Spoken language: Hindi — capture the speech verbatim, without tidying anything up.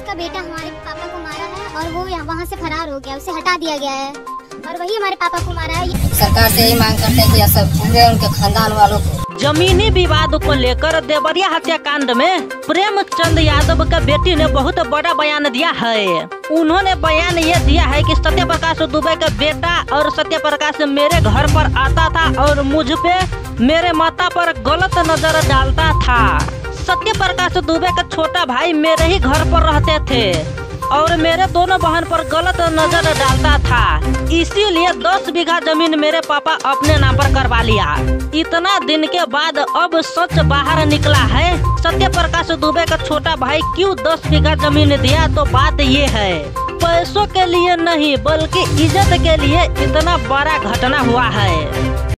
का बेटा हमारे पापा को मारा है और वो यहाँ वहाँ से फरार हो गया, उसे हटा दिया गया है और वही हमारे पापा को मारा है। सरकार से यही मांग करते हैं कि यह सब पूरे उनके खानदान वालों को। जमीनी विवाद को लेकर देवरिया हत्याकांड में प्रेमचंद यादव का बेटी ने बहुत बड़ा बयान दिया है। उन्होंने बयान ये दिया है कि सत्य प्रकाश दुबे का बेटा और सत्य प्रकाश मेरे घर पर आता था और मुझ पे मेरे माता पर गलत नजर डालता था। सत्य प्रकाश दुबे का छोटा भाई मेरे ही घर पर रहते थे और मेरे दोनों बहन पर गलत नजर डालता था, इसीलिए दस बीघा जमीन मेरे पापा अपने नाम पर करवा लिया। इतना दिन के बाद अब सच बाहर निकला है। सत्य प्रकाश दुबे का छोटा भाई क्यों दस बीघा जमीन दिया, तो बात ये है पैसों के लिए नहीं बल्कि इज्जत के लिए इतना बड़ा घटना हुआ है।